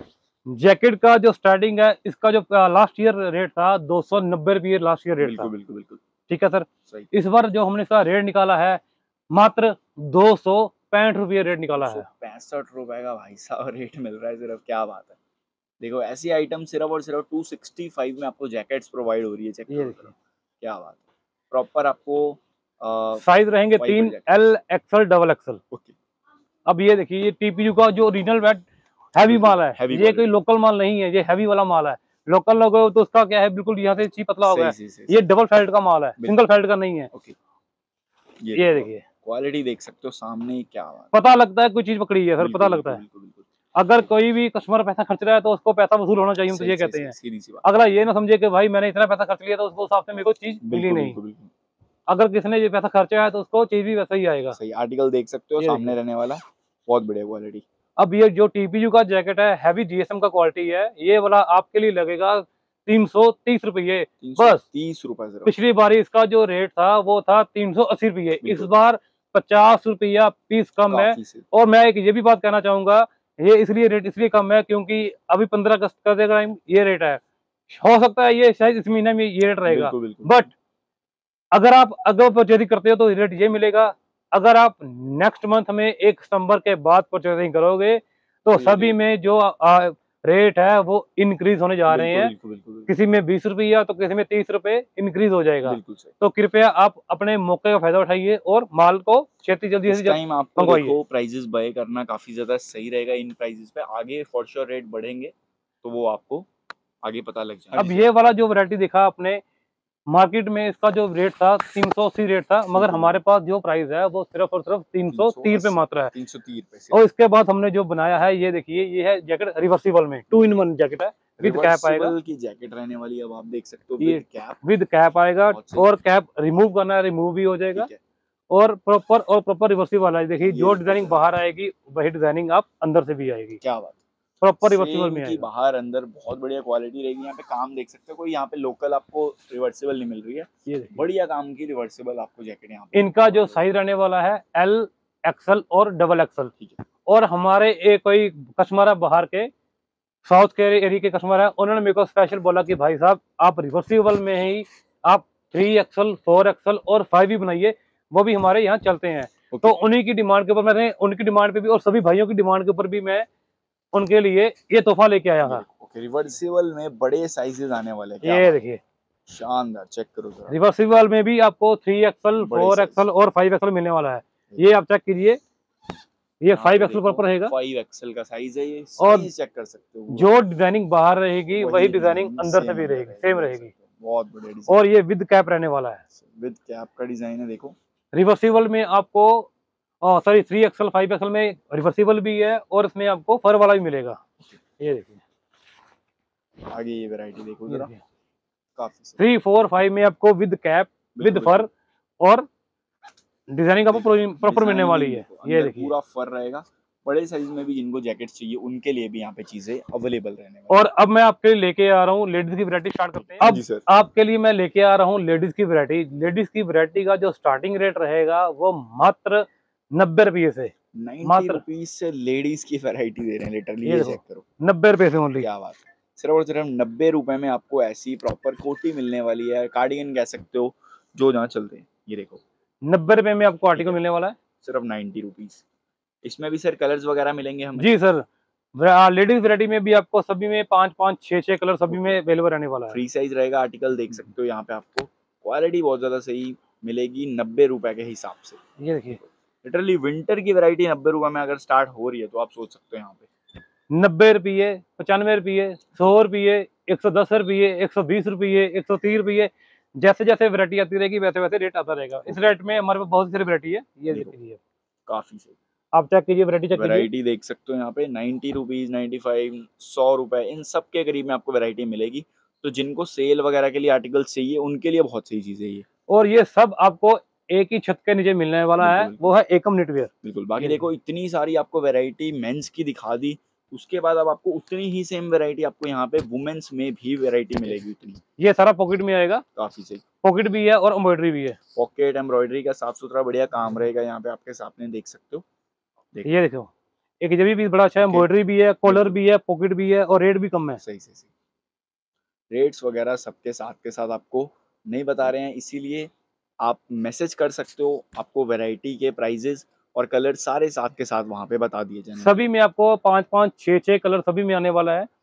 जैकेट का जो स्टार्टिंग है, इसका जो लास्ट ईयर रेट था 290 रुपये लास्ट ईयर रेट था। बिल्कुल बिल्कुल बिल्कुल। ठीक है सर। सही। इस बार जो हमने इसका रेट निकाला है मात्र 265 रुपये रेट निकाला है। 265 रुपए का भाई साहब रेट मिल रहा है सिर्फ, क्या बात है। देखो ऐसी आइटम सिर्फ और सिर्फ 265 में आपको जैकेट्स प्रोवाइड हो रही है, चेक ये करो जरा। देखिए, क्या बात है। प्रॉपर आपको साइज रहेंगे fibre 3 jackets. LXL XXL। Okay. अब ये देखिए, ये TPU का जो ओरिजिनल वेट हैवी बिल्कुल माल है, हैवी ये कोई क्वालिटी। लोकल माल नहीं है, ये हैवी वाला माल है। लोकल लोगो तो उसका क्या है, बिल्कुल यहाँ से ची पतला हो गया सही है। सही सही ये सही। डबल फेल्ट का माल है, सिंगल बिल्कुल। फेल्ट का नहीं है। ओके। ये ये देखो देखिए, क्वालिटी देख सकते हो सामने ही, क्या बात पता लगता है कोई चीज पकड़ी है है। सर, पता बिल्कुल लगता बिल्कुल है। बिल्कुल बिल्कुल। अगर देखो कोई भी कस्टमर पैसा खर्च रहा है तो उसको पैसा वसूल होना चाहिए, हम तो सही ये सही कहते सही, हैं। सीधी सी बात। अगला ये ना समझे कि भाई मैंने इतना पैसा खर्च लिया तो उसको हिसाब से मेरे को चीज मिली बिल्कुल नहीं। बिल्कुल बिल्कुल। अगर किसने ये पैसा खर्चा है तो उसको चीज भी वैसा ही आएगा। सही, आर्टिकल देख सकते हो ये सामने देखिए, रहने वाला। बहुत बढ़िया क्वालिटी। अब ये जो TPU का जैकेट है हैवी GSM का क्वालिटी है, ये वाला आपके लिए लगेगा 330 रुपये तीन सौ बस। तीस रुपए सिर्फ। पिछली बार इसका जो रेट था वो था 380 रुपये, इस बिल्कुल बार 50 रुपया पीस कम है। काफी सही। और मैं एक ये भी बात कहना चाहूंगा, ये इसलिए रेट इसलिए कम है क्योंकि अभी 15 अगस्त का टाइम ये रेट है। हो सकता है ये शायद इस महीने में ये रेट रहेगा, बिल्कुल बिल्कुल बट अगर आप अगर परचेजिंग करते हो तो रेट ये मिलेगा। अगर आप नेक्स्ट मंथ में 1 सितंबर के बाद परचेजिंग करोगे तो तो ये सभी रेट। में जो रेट है वो इंक्रीज होने जा रहे बिल्कुल हैं। बिल्कुल बिल्कुल बिल्कुल। किसी में 20 रुपया तो किसी में 30 रुपये इंक्रीज हो जाएगा। बिल्कुल सही। तो कृपया आप अपने मौके का फायदा उठाइए और माल को छेती जल्दी इस से जल्द टाइम आपको मंगवाइए। देखो प्राइजेस बाय करना काफी ज्यादा सही रहेगा। इन प्राइजेस पे आगे फॉर श्योर रेट बढ़ेंगे, तो वो आपको आगे पता लग जाएगा। अब ये वाला जो वैरायटी देखा आपने, मार्केट में इसका जो रेट था 380 रेट था, मगर बिल्कुल हमारे पास जो प्राइस है वो सिर्फ और सिर्फ 330 रुपये 380, मात्र है। 330 रुपए और से। इसके बाद हमने जो बनाया है ये देखिए, ये है जैकेट रिवर्सिबल में, 2 in 1 जैकेट है, विद कैप आएगा। रिवर्सिबल की जैकेट रहने वाली है, अब आप देख सकते हो ये विद कैप। विद कैप आएगा, बहुत सही। और कैप रिमूव करना है रिमूव भी हो जाएगा। ठीक है। और प्रॉपर रिवर्सिबल वाला है। देखिए ये जो देखो डिजाइनिंग जरा, बाहर आएगी वही डिजाइनिंग आप अंदर से भी आएगी, क्या बात है। प्रॉपर रिवर्सिबल सेम में की आएगा। बाहर अंदर बहुत बढ़िया क्वालिटी रहेगी। यहाँ पे काम देख सकते हो, कोई यहाँ पे लोकल आपको रिवर्सिबल नहीं मिल रही है। ये देखिए, बढ़िया काम की रिवर्सिबल आपको जैकेट यहाँ पे इनका जो provide होगी। साइज रहने वाला है LXL और XXL। ठीक है। और हमारे एक कोई कस्टमर है बाहर के, साउथ के एरिया के कस्टमर है, उन्होंने मेरे को स्पेशल बोला कि भाई साहब आप रिवर्सिबल में ही आप 3XL 4XL और 5 भी बनाइए, वो भी हमारे यहाँ चलते हैं। ओके। तो उन्हीं की डिमांड के ऊपर मैंने, उनकी डिमांड पे भी और सभी भाइयों की डिमांड के ऊपर भी मैं उनके लिए ये तोहफा लेके आया ये था। देखो, ओके, रिवर्सिबल में बड़े साइजेस आने वाले हैं, क्या ये बात देखिए, है। शानदार, चेक करो जरा। रिवर्सिबल में भी आपको 3XL बड़े 4XL साइज। और 5XL मिलने वाला है। ये आप चेक कीजिए, ये यहाँ पे 5XL पर रहेगा। 5 XL का साइज है, ये और साइज चेक कर सकते हो। जो डिजाइनिंग बाहर रहेगी वही डिजाइनिंग डिजाइनिंग अंदर से सेम भी अंदर रहेगी, सेम देख रहेगी। सकते हो। बहुत बढ़िया डिजाइन। और ये विद कैप रहने वाला है। विद कैप का डिजाइन है, देखो। रिवर्सिबल में आपको और सॉरी 3XL 5XL में रिवर्सिबल भी है और इसमें आपको फर वाला भी मिलेगा। ये देखिए, आगे ये वैरायटी देखो ये जरा, देखिए काफी सही। 3 4 5 में आपको विद कैप, विद बिल्कुल फर और डिजाइनिंग आपको बिल्कुल, प्रॉपर मिलने डिजाइनिंग वाली है। देखो, ये अंदर देखिए, पूरा फर रहेगा। बड़े साइज में भी जिनको जैकेट्स चाहिए उनके लिए भी यहाँ पे चीजें अवेलेबल रहने वाली और अब मैं आपके लिए लेके आ रहा हूँ लेडीज की वैरायटी, स्टार्ट करते हैं। हाँ अब जी सर। आपके लिए मैं लेके आ रहा हूँ लेडीज की वैरायटी। लेडीज की वैरायटी का जो स्टार्टिंग रेट रहेगा वो मात्र 90 रुपये से, 90 मात्र रुपीज से लेडीज की वैरायटी दे रहे हैं लिटरली, ये ये देखो चेक करो, 90 रुपये से ओनली। क्या बात है। सिर्फ और सिर्फ 90 रुपए में आपको ऐसी प्रॉपर कोटी मिलने वाली है, कार्डिगन कह सकते हो, जो जहाँ चलते हैं। ये देखो 90 रुपये में आपको ठीक आर्टिकल है, मिलने वाला है। सिर्फ 90 रुपीज। इसमें भी सर कलर्स वगैरह मिलेंगे हमें? जी सर, लेडीज वैरायटी में भी आपको सभी में 5 5 6 6 कलर सभी में अवेलेबल रहने वाला है। फ्री साइज रहेगा आर्टिकल, देख सकते हो यहाँ पे आपको क्वालिटी बहुत ज्यादा सही मिलेगी 90 रुपए के हिसाब से। ये देखिए लिटरली विंटर की वैरायटी 90 रुपए में अगर स्टार्ट हो रही है तो आप सोच सकते हो यहाँ पे 90 रुपये, 95 रुपये, 100 रुपये, 110 रुपये, 120 रुपये, 130 रुपये, जैसे जैसे वैरायटी आती रहेगी वैसे वैसे रेट आता रहेगा। इस रेट में हमारे पास बहुत सारी वैरायटी है। ये देखो देखिए, काफी सही आप चेक कीजिए, वैरायटी चेक कीजिए। वैरायटी देख सकते हो यहाँ पे 90 रुपीज, 95, 100 रुपए, इन सब के करीब में आपको वैरायटी मिलेगी। तो जिनको सेल वगैरह के लिए आर्टिकल्स चाहिए उनके लिए बहुत सही चीज है ये। और ये सब आपको एक ही छत के नीचे मिलने वाला बिल्कुल है, बिल्कुल वो है एकम निटवेयर। बिल्कुल। बाकी ये देखो देखिए, इतनी सारी आपको वैरायटी मेंस की दिखा दी, उसके बाद अब आपको उतनी ही सेम वैरायटी आपको यहाँ पे वुमेन्स में भी वैरायटी मिलेगी उतनी। ये सारा पॉकेट में आएगा, काफी सही। पॉकेट भी है और एम्ब्रॉयडरी भी है। पॉकेट एम्ब्रॉयडरी का साफ सुथरा बढ़िया काम रहेगा यहाँ पे आपके सामने, देख सकते हो। देखो ये देखो, एक ये भी पीस बड़ा अच्छा है, पॉकेट, एम्ब्रॉयडरी भी है, कॉलर बिल्कुल भी है, पॉकेट भी है और रेट भी कम है। सही सही सही। रेट्स वगैरह सबके साथ के साथ आपको नहीं बता रहे हैं, इसीलिए आप मैसेज कर सकते हो, आपको वैरायटी के प्राइजेस और कलर सारे साथ के साथ वहाँ पे बता दिए जाने वाले सभी हैं। में आपको 5 5 6 6 कलर सभी में आने वाला है।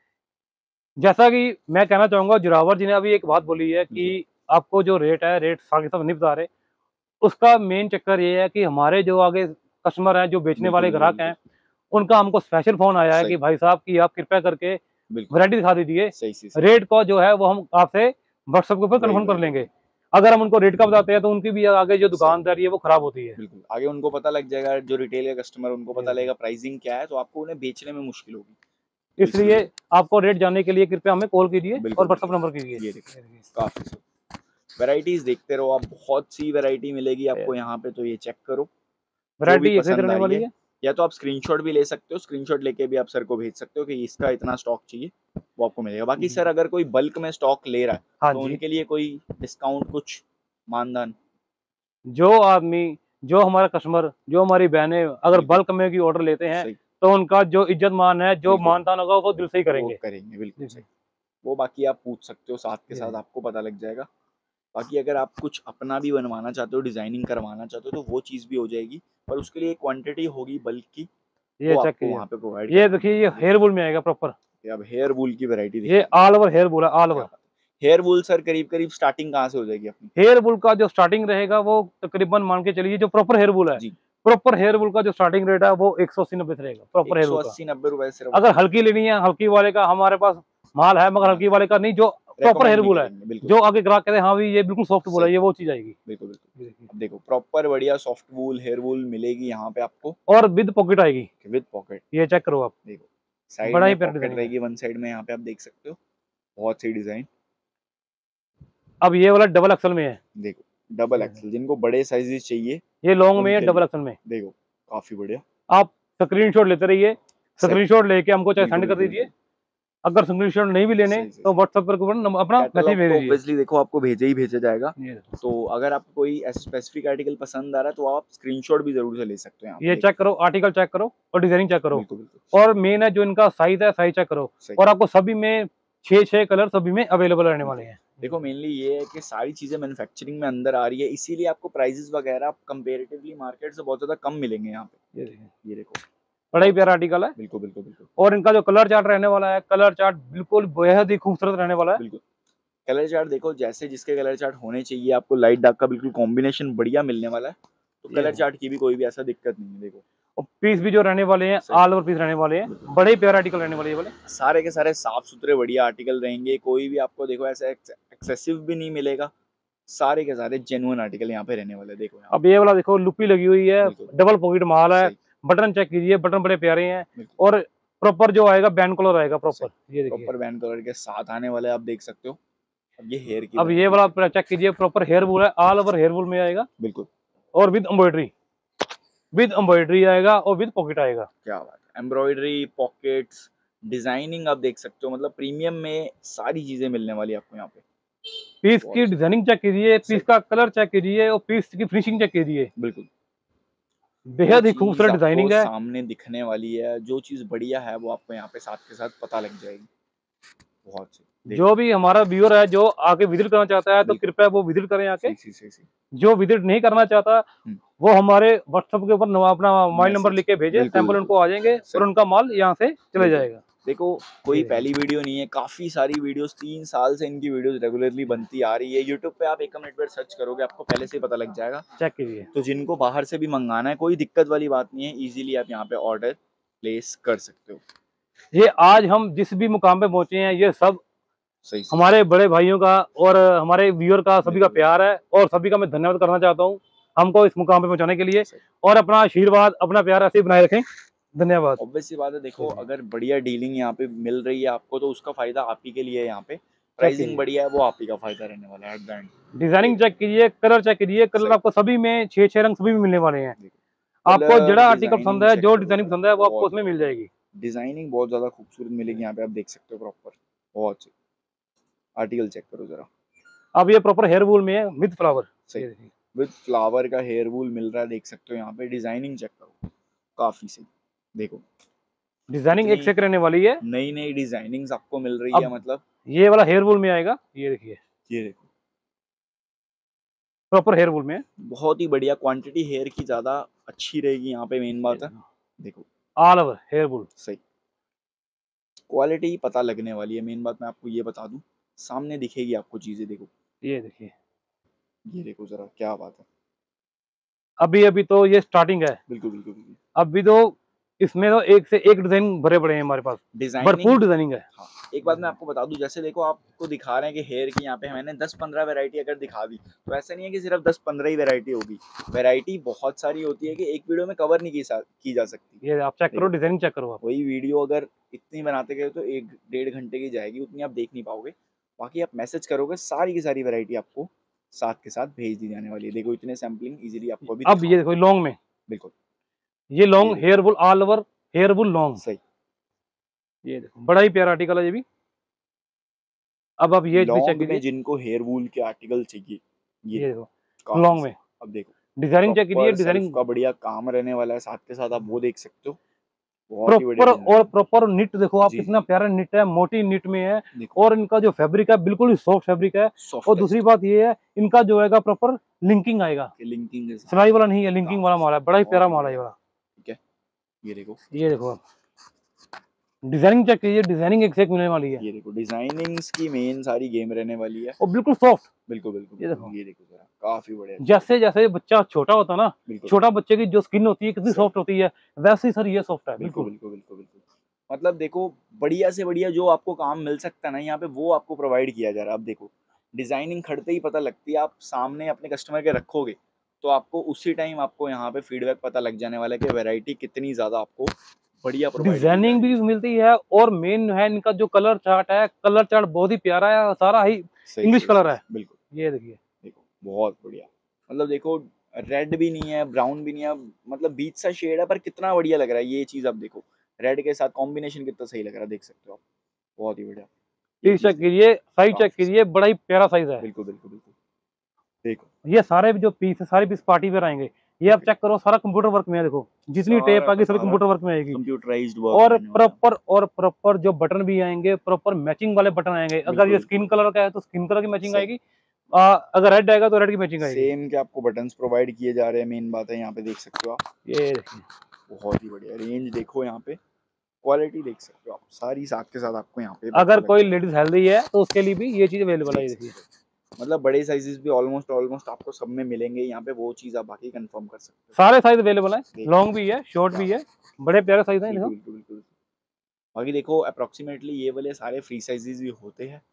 जैसा कि मैं कहना चाहूंगा, जोरावर जी ने अभी एक बात बोली है बिल्कुल कि आपको जो रेट है, रेट साथ के साथ नहीं बता रहे। उसका मेन चक्कर ये है कि हमारे जो आगे कस्टमर हैं, जो बेचने बिल्कुल वाले बिल्कुल ग्राहक बिल्कुल हैं, उनका हमको स्पेशल फोन आया है सही, कि भाई साहब की आप कृपया करके बिल्कुल वैरायटी दिखा दीजिए, सही सही सही। रेट को जो है वो हम आपसे व्हाट्सएप के ऊपर वही कंफर्म वही कर वही लेंगे। अगर हम उनको रेट का बताते हैं तो उनकी भी आगे जो सही, दुकानदारी है वो खराब होती है। बिल्कुल आगे उनको पता लग जाएगा, जो रिटेल का कस्टमर उनको ये पता देखिए। लगेगा प्राइसिंग क्या है, तो आपको उन्हें बेचने में मुश्किल होगी। तो इसलिए इसलिए आपको रेट जानने के लिए कृपया हमें कॉल कीजिए और बिल्कुल व्हाट्सएप बिल्कुल, नंबर कीजिए। ये देखो काफी सही। वैरायटीज देखते रहो आप, बहुत सी वैरायटी मिलेगी आपको यहाँ पे, तो ये चेक करो जो भी वैरायटी एक पसंद रहने आई वाली है। है। या तो आप स्क्रीनशॉट भी ले सकते हो, स्क्रीनशॉट लेके भी आप सर को भेज सकते हो कि इसका इतना स्टॉक चाहिए, वो आपको मिलेगा। बाकी सर अगर कोई बल्क में स्टॉक ले रहा है हाँ तो जी, उनके लिए कोई डिस्काउंट, कुछ मानदान? जो आदमी, जो हमारा कस्टमर, जो हमारी बहनें अगर बिल्कुल बल्क में की ऑर्डर लेते हैं सही, तो उनका जो इज्जत मान है, जो बिल्कुल मानतान होगा वो दिल से ही वो करेंगे। करेंगे, बिल्कुल जी, सही। जी, वो बाकी आप पूछ सकते हो, साथ के जी, साथ जी। आपको पता लग जाएगा। बाकी अगर आप कुछ अपना भी बनवाना चाहते हो, डिजाइनिंग करवाना चाहते हो, तो वो चीज़ भी हो जाएगी, पर उसके लिए क्वांटिटी होगी बल्क की, ये वो चेक आपको कीजिए, वहाँ पे प्रोवाइड ये करवानी देखिए, ये पड़ेगी। हेयर वूल में आएगा प्रॉपर। ये अब हेयर वूल की वैरायटी ये दिखा दी, ऑल ओवर हेयर वूल है, ऑल क्या ओवर। बात है। हेयर वूल सर करीब करीब स्टार्टिंग कहाँ से हो जाएगी अपनी? हेयर वूल का जो स्टार्टिंग रहेगा वो तकरीबन मान के चलिए, जो प्रॉपर हेयर वूल है, जी, प्रॉपर हेयर वूल का जो स्टार्टिंग रेट है वो 180 90 से रहेगा, प्रॉपर हेयर वूल का। 180-90 रुपए सिर्फ और अगर सिर्फ। हल्की लेनी है, हल्की वाले का हमारे पास माल है, मगर हाँ, हल्की वाले का नहीं, जो प्रॉपर रेकमेंड हेयर नहीं वूल है, करेंगे, बिल्कुल जो आगे ग्राहक कहते हैं हाँ भी ये बिल्कुल सॉफ्ट वूल है, सही, ये वो चीज आएगी। बिल्कुल बिल्कुल। ये देखिए। अब देखो प्रॉपर बढ़िया सॉफ्ट वूल, हेयर वूल मिलेगी यहाँ पे आपको और विद पॉकेट आएगी, विद पॉकेट। ये चेक करो आप, देखो साइड बड़ा में ही प्यारा पॉकेट डिजाइनिंग है। रहेगी, वन साइड में यहाँ पे आप देख सकते हो, बहुत सही डिजाइन। अब ये वाला डबल एक्सल में है, देखो डबल एक्सल, जिनको बड़े साइजेस चाहिए ये लॉन्ग में है, उनके डबल लिए एक्सल में। देखो काफी बढ़िया। आप स्क्रीनशॉट लेते रहिए, सही, स्क्रीनशॉट लेके हमको चाहे बिल्कुल सेंड कर बिल्कुल दीजिए। बिल्कुल अगर स्क्रीनशॉट नहीं भी लेने सही सही तो सही। व्हाट्सएप पर अपना मैसेज कैटलॉग भेज तो दीजिए। ऑब्वियसली देखो आपको भेजे ही भेजा जाएगा। ये देखो, तो अगर आपको कोई ऐसा स्पेसिफिक आर्टिकल पसंद आ रहा है तो आप स्क्रीनशॉट भी जरूर से ले सकते हो यहाँ पे, ये देखो चेक करो, आर्टिकल चेक करो और डिजाइनिंग चेक करो। बिल्कुल बिल्कुल और मेन है जो इनका साइज है, साइज चेक करो। सही, और आपको सभी में 6 6 कलर सभी में अवेलेबल रहने वाले बिल्कुल। हैं। देखो मेनली ये है कि सारी चीजें मैन्युफैक्चरिंग में अंदर आ रही है, इसीलिए आपको प्राइजेस वगैरह कंपेरेटिवली मार्केट से बहुत ज्यादा कम मिलेंगे यहाँ पे। ये देखिए, ये देखो बड़ा ही बहुत प्यारा सही, आर्टिकल है। बिल्कुल बिल्कुल बिल्कुल और इनका जो कलर चार्ट रहने वाला है, कलर चार्ट बिल्कुल बेहद ही खूबसूरत रहने वाला है। बिल्कुल। कलर चार्ट देखो, जैसे जिसके कलर चार्ट होने चाहिए, आपको लाइट डार्क का बिल्कुल कॉम्बिनेशन बढ़िया मिलने वाला है, तो ये कलर चार्ट की भी कोई भी ऐसा दिक्कत नहीं है। देखो और पीस भी जो रहने वाले हैं, सही, ऑल ओवर पीस रहने वाले हैं, बड़े ही प्यारे आर्टिकल रहने वाले हैं ये वाले। सारे के सारे साफ सुथरे बढ़िया आर्टिकल रहेंगे, कोई भी आपको देखो ऐसा एक्सेसिव भी नहीं मिलेगा, सारे के सारे जेन्युइन आर्टिकल यहाँ पे रहने वाले हैं। देखो यहाँ अब ये वाला देखो लुपी लगी हुई है, बिल्कुल डबल पॉकेट माल है, सही, बटन चेक कीजिए, बटन बड़े प्यारे हैं बिल्कुल और प्रॉपर जो आएगा बैंड कलर आएगा सही। प्रॉपर। ये देखिए। प्रॉपर वैन कलर के साथ आने वाले आप देख सकते हो। अब ये हेयर की अब ये वैरायटी वाला चेक कीजिए, प्रॉपर हेयर वूल है, ऑल ओवर हेयर वूल में आएगा बिल्कुल और विद एम्ब्रॉयडरी आएगा और विद पॉकेट आएगा। क्या बात है। एम्ब्रॉयडरी, पॉकेट्स, डिजाइनिंग आप देख सकते हो, मतलब प्रीमियम में सारी चीजें मिलने वाली है आपको यहाँ पे। पीस की बहुत सही डिजाइनिंग चेक कीजिए, सही, पीस का कलर चेक कीजिए और पीस की फिनिशिंग चेक कीजिए। बिल्कुल। जो बेहद ही चीज खूबसूरत आपको डिजाइनिंग है। सामने दिखने वाली है, जो चीज बढ़िया है, वो आपको यहाँ पे साथ के साथ पता लग जाएगी। बहुत सही, देखो जो भी हमारा व्यूअर है जो आके विजिट करना चाहता है तो बिल्कुल कृपया वो विजिट करें आके। सही सही सही सही। जो विजिट नहीं करना चाहता हम्म, वो हमारे व्हाट्सएप के ऊपर अपना मोबाइल नंबर मैसेज लिख के भेजे, बिल्कुल सैंपल बिल्कुल उनको आ जाएंगे और सही, उनका माल यहाँ से चले बिल्कुल। जाएगा। देखो कोई ये देखिए। पहली वीडियो नहीं है, काफी सारी वीडियोस, 3 साल से इनकी वीडियोस रेगुलरली बनती आ रही है। यूट्यूब पे आप एकम नेटवर्क सर्च करोगे आपको पहले से ही पता लग जाएगा। चेक कीजिए। तो जिनको बाहर से भी मंगाना है, कोई दिक्कत वाली बात नहीं है, इजीली आप यहाँ पे ऑर्डर प्लेस कर सकते हो। ये आज हम जिस भी मुकाम पे पहुंचे हैं ये सब सही सही हमारे बड़े भाइयों का और हमारे व्यूअर का सभी का बिल्कुल प्यार है और सभी का मैं धन्यवाद करना चाहता हूँ हमको इस मुकाम पे पहुंचाने के लिए। सही। और अपना आशीर्वाद अपना प्यार ऐसे ही बनाए रखें। धन्यवाद। ऑब्वियस सी बात है, देखो अगर बढ़िया डीलिंग यहाँ पे मिल रही है आपको तो उसका फायदा आप ही के लिए है। यहाँ पे चेक प्राइसिंग कीजिए, बढ़िया है, वो आप ही का फायदा रहने वाला है at the end. Designing check कीजिए, कलर चेक कीजिए, कलर सही, आपको सभी में 6 रंग सभी में मिलने वाले हैं। देखो आपको कलर जड़ा आर्टिकल पसंद डिजाइनिंग है, चेक जो करो डिजाइनिंग जरा, पसंद है वो आपको बहुत उसमें मिल जाएगी। डिजाइनिंग बहुत ज्यादा खूबसूरत मिलेगी यहाँ पे, आप देख सकते हो प्रॉपर। बहुत सही, आर्टिकल चेक करो जरा। अब ये प्रॉपर हेयर वूल में है विद फ्लावर। सही, ये देखिए, विद फ्लावर का हेयर वूल मिल रहा है, देख सकते हो यहाँ पे। डिजाइनिंग चेक करो, काफी सही। देखो डिजाइनिंग इतनी एक से एक रहने वाली है। नई नई डिजाइनिंग्स आपको मिल रही है, अब मतलब ये वाला हेयर वूल में आएगा, ये देखिए ये देखो प्रॉपर हेयर वूल में है। बहुत ही बढ़िया। क्वांटिटी हेयर की ज्यादा अच्छी रहेगी यहाँ पे, मेन ये बात है। देखो देखो ऑल ओवर हेयर वूल। सही, क्वालिटी पता लगने वाली है, मेन बात मैं आपको ये बता दूं। सामने दिखेगी आपको चीजें, देखो ये देखिए, ये देखो जरा, क्या बात है। अभी अभी तो ये स्टार्टिंग है। बिल्कुल बिल्कुल बिल्कुल। अभी तो इसमें तो एक से एक डिजाइन भरे पड़े हैं हमारे पास, डिजाइनिंग, भरपूर डिजाइनिंग है। हाँ एक बात मैं आपको बता दूं, जैसे देखो आपको दिखा रहे हैं कि हेयर की यहाँ पे मैंने 10-15 वैरायटी अगर दिखा दी, तो ऐसा नहीं है कि सिर्फ 10-15 ही वैरायटी होगी। वैरायटी बहुत सारी होती है कि एक वीडियो में कवर नहीं की जा सकती। ये आप चेक करो, देखो डिजाइनिंग चेक करो आप। वही वीडियो अगर इतनी बनाते गए तो 1-1.5 घंटे की जाएगी, उतनी आप देख नहीं पाओगे। बाकी आप मैसेज करोगे, सारी की सारी वैरायटी आपको साथ के साथ भेज दी जाने वाली है। देखो इतने सैम्पलिंग इजीली आपको अभी अब ये दिखाऊंगा। देखो लॉन्ग में, बिल्कुल ये ये लॉन्ग देखो hair wool all over hair wool long. सही। ये देखो बड़ा ही प्यारा आर्टिकल है ये भी। अब आप ये भी चेक लॉन्ग में कीजिए, जिनको हेयर वूल के आर्टिकल चाहिए, ये ये देखो देखो काफी लॉन्ग सही। में अब देखो डिजाइनिंग चेक कीजिए, प्रॉपर सेल्फ डिजाइनिंग का बढ़िया काम रहने वाला है, साथ के साथ आप वो देख सकते हो। बहुत ही बढ़िया प्रॉपर और डिजाइन। प्रॉपर निट देखो आप, जी कितना जी प्यारा निट है, मोटी निट में है। देखो और इनका जो फैब्रिक है बिल्कुल ही सॉफ्ट फैब्रिक है। और सॉफ्ट दूसरी टेक्सचर, बात ये है, इनका जो आएगा प्रॉपर लिंकिंग आएगा, लिंकिंग के साथ सिलाई वाला नहीं है, लिंकिंग वाला काफी माल सही, है, बड़ा ही बहुत प्यारा ही माल है बढ़िया। ये वाला। ठीक है ये देखो, ये देखो आप डिजाइनिंग चेक कीजिए, डिजाइनिंग एक से एक मिलने वाली है ये देखो डिजाइनिंग्स की मेन सारी गेम रहने वाली है। और बिल्कुल सॉफ्ट। बिल्कुल बिल्कुल ये बिल्कुल, देखो ये देखो जरा, काफी बढ़िया चीज है। जैसे जैसे बच्चा छोटा होता है ना, बिल्कुल छोटा बच्चे की जो स्किन होती है कितनी सही, सॉफ्ट होती है, वैसे ही सर ये सॉफ्ट है बिल्कुल बिल्कुल। बिल्कुल बिल्कुल बिल्कुल। मतलब देखो बढ़िया से बढ़िया जो आपको काम मिल सकता है ना यहाँ पे, वो आपको प्रोवाइड किया जा रहा है। अब देखो डिजाइनिंग खड़ते ही पता लगती है, आप सामने अपने कस्टमर के रखोगे तो आपको उसी टाइम आपको यहाँ पे फीडबैक पता लग जाने वाला है कि वैरायटी कितनी ज्यादा आपको बढ़िया प्रोवाइड की जा डिजाइनिंग रही भी है। मिलती है और मेन है इनका जो कलर चार्ट है, कलर चार्ट बहुत ही प्यारा है, सारा ही सही इंग्लिश सही कलर सही है। सही, बिल्कुल। ये देखिए, देखो बहुत बढ़िया, मतलब देखो रेड भी नहीं है, ब्राउन भी नहीं है, मतलब बीच सा शेड है, पर कितना बढ़िया लग रहा है ये चीज। अब देखो रेड के साथ कॉम्बिनेशन कितना सही लग रहा है, देख सकते हो आप। बहुत ही बढ़िया, ये पीस चीज चेक देखो कीजिए, साइज चेक काफी सही। कीजिए, बड़ा ही प्यारा साइज है। बिल्कुल बिल्कुल बिल्कुल, देखो ये सारे भी जो पीस है सारे पीस पार्टी वेयर आएंगे। ये आप ओके, चेक करो, सारा कंप्यूटर वर्क में है, देखो जितनी टेप सारा का आएगी सभी सारा कंप्यूटर वर्क में आएगी। कंप्यूटराइज्ड वर्क रहने वाला है। और प्रॉपर जो बटन भी आएंगे, प्रॉपर मैचिंग वाले बटन आएंगे। अगर बिल्कुल ये बिल्कुल स्किन बिल्कुल कलर का है तो स्किन कलर की मैचिंग सही, आएगी, अगर रेड आएगा तो रेड की मैचिंग आएगी। सेम के आपको बटन्स प्रोवाइड किए जा रहे हैं, मेन बात है यहाँ पे, देख सकते हो आप। ये देखिए, बहुत ही बढ़िया रेंज, देखो यहाँ पे क्वालिटी देख सकते हो आप, सारी साथ के साथ आपको यहाँ पे पता अगर लग कोई जाएगी। लेडीज हेल्दी है तो उसके लिए भी ये चीज अवेलेबल है। देख ये देखिए, सकते हो मतलब बड़े साइजेस भी ऑलमोस्ट ऑलमोस्ट आपको सब में मिलेंगे यहाँ पे, वो चीज़ आप बाकी कंफर्म कर सकते सारे साइज अवेलेबल है, हो। लॉन्ग भी है, शॉर्ट क्या भी है, बात, बड़े प्यारे साइज है बिल्कुल देखो। बिल्कुल बिल्कुल। बाकी देखो अप्रोक्सीमेटली ये वाले सारे फ्री साइजेस भी होते हैं,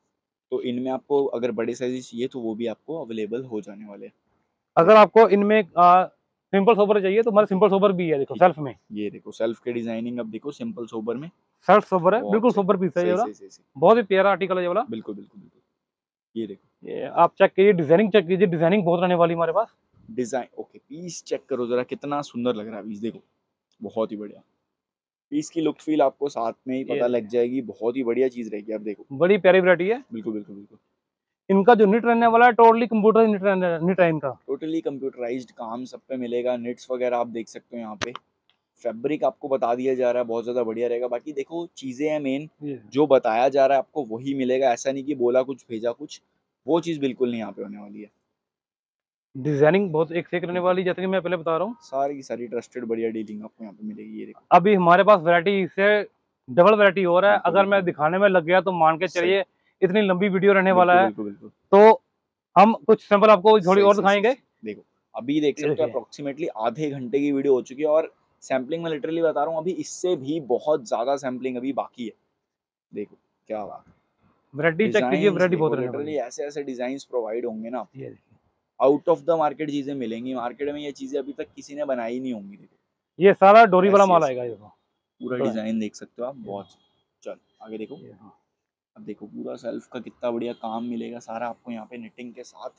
तो इनमें आपको अगर बड़े साइज़ चाहिए तो वो भी आपको अवेलेबल हो जाने वाले हैं। अगर देखो, आपको इनमें सिंपल सोबर चाहिए तो हमारे सिंपल सोबर भी है, देखो ठीक है। सेल्फ में। ये देखो सेल्फ की डिज़ाइनिंग अब देखो सिंपल सोबर में, सेल्फ सोबर है, बहुत बिल्कुल सही। सोबर पीस है ये सही, वाला। सही, सही, सही। बहुत ही प्यारा आर्टिकल है ये वाला। बिल्कुल, बिल्कुल, बिल्कुल। ये देखो, ये आप चेक कीजिए, डिजाइनिंग चेक कीजिए, डिजाइनिंग बहुत रहने वाली हमारे पास। डिज़ाइन ओके, पीस चेक करो ज़रा कितना सुंदर लग रहा है पीस देखो, बहुत ही बढ़िया। पीस की लुक फ़ील आपको साथ में ही ये पता लग देखिए, जाएगी, बहुत ही बढ़िया चीज़ रहेगी, अब देखो। बड़ी प्यारी वैरायटी है। बिल्कुल, बिल्कुल, बिल्कुल। इनका जो निट रहने वाला है टोटली कंप्यूटर निट है इनका। टोटली कंप्यूटराइज़्ड काम सब पे मिलेगा, निट्स वगैरह आप देख सकते हो यहाँ पे। फैब्रिक आपको बता दिया जा रहा है, बहुत ज़्यादा बढ़िया रहेगा। बाकी देखो चीज़ें हैं मेन, ये जो बताया जा रहा है आपको वही मिलेगा, ऐसा नहीं कि बोला कुछ भेजा कुछ, वो चीज़ बिल्कुल नहीं यहाँ पे होने वाली है। डिजाइनिंग बहुत एक से एक रहने बिल्कुल, वाली, जैसे कि मैं पहले बता रहा हूँ। सारी की सारी ट्रस्टेड बढ़िया डीलिंग आपको यहाँ पे मिलेगी, ये देखो। अभी हमारे पास वैरायटी से डबल वैरायटी और है, बिल्कुल, अगर बिल्कुल, मैं बिल्कुल। दिखाने में लग गया तो मान के सही, चलिए इतनी लंबी वीडियो रहने बिल्कुल, वाला है। बिल्कुल, बिल्कुल। तो हम कुछ सैंपल आपको थोड़ी सही, और सही, सही, दिखाएंगे। सही। देखो, अभी देख ये सकते हो देखिए, अप्रॉक्सिमेटली आधे घंटे की वीडियो हो चुकी है और सैंपलिंग मैं लिटरली बता रहा हूँ अभी इससे भी बहुत ज़्यादा सैंपलिंग अभी बाकी है। देखो, क्या बात है। वैरायटी चेक कीजिए, डिज़ाइन्स वैरायटी बहुत देखो रहने वाली लिटरली है। ऐसे-ऐसे डिज़ाइन्स प्रोवाइड होंगे ना आपको, ये देखिए, आउट ऑफ द मार्केट चीज़ें मिलेंगी। मार्केट में ये चीज़ें अभी तक किसी ने बनाई नहीं होंगी देखो, ये सारा डोरी वाला माल ऐसी-ऐसी। आएगा, ये देखो। पूरा तो है, डिज़ाइन देख सकते हो आप, ये बहुत चल आगे देखो। ये हाँ, अब देखो पूरा सेल्फ का कितना बढ़िया काम मिलेगा सारा आपको यहाँ पे निटिंग के साथ।